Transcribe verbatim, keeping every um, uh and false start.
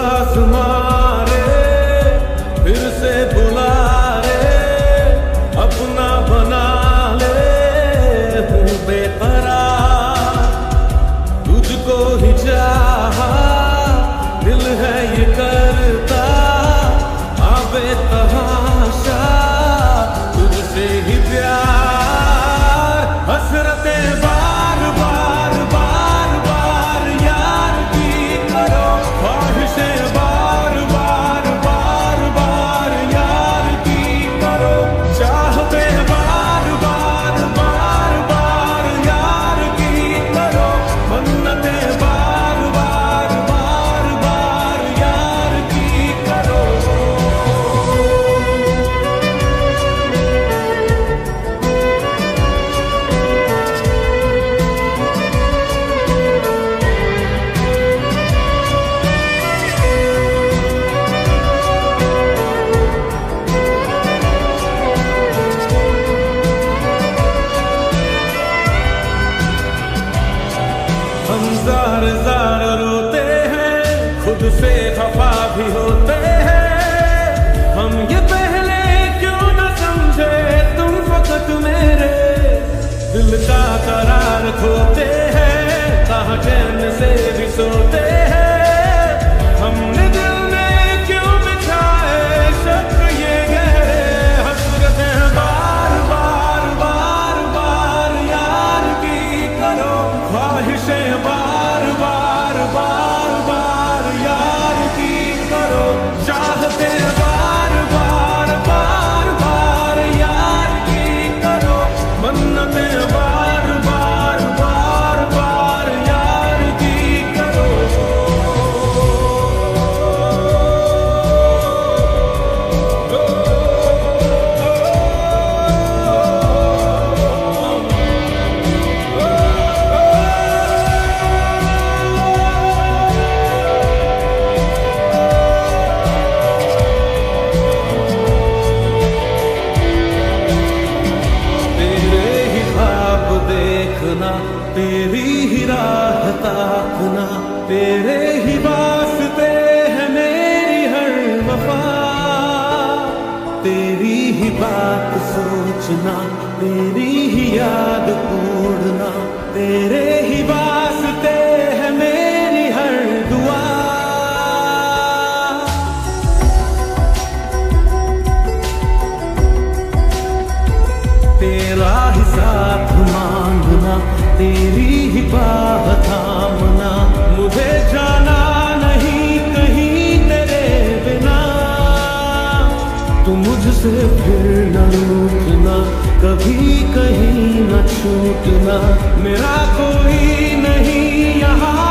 सांस मारे, फिर से बुला रे, अपना बना ले, हूँ बेकरार, तुझको ही चाहा, दिल है ये करता आबे तहाशा, तुझसे ही प्यार, हसरतें बार बार बार बार यार की करो, ख्वाहिशें बार बार बार बार यार की करो, चाहतें बार बार बार बार यार की करो, मन्नतें बार बार बार बार यार की करो। हम जार जार रोते हैं, खुद से खफा भी होते हैं, हम ये पहले क्यों न समझे, तुम फकत मेरे दिल का करार खोते हैं, कहाँ चैन से भी सोते हैं, हमने दिल में क्यों बिछाए शक ये गहरे, हसरतें बार बार बार बार यार की करो, ख्वाहिशें बार बार बार बार यार की करो, चाहते बार बार बार बार यार की करो, मन्नतें बार बार बार बार यार की करो। देखना, तेरी ही राह ताकना, तेरे ही वास्ते है मेरी हर वफा, तेरी ही बात सोचना, तेरी ही याद छोड़ना, तेरे ही वास्ते है मेरी हर दुआ, तेरा ही साथ मांगना, तेरी ही बाह थामना, मुझे जाना नहीं कहीं तेरे बिना, तू मुझसे फिर न रूठना, कभी कहीं न छूटना, मेरा कोई नहीं यहाँ